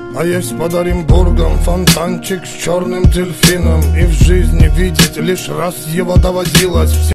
А есть под Оренбургом фонтанчик с черным дельфином. И в жизни видеть лишь раз его доводилось.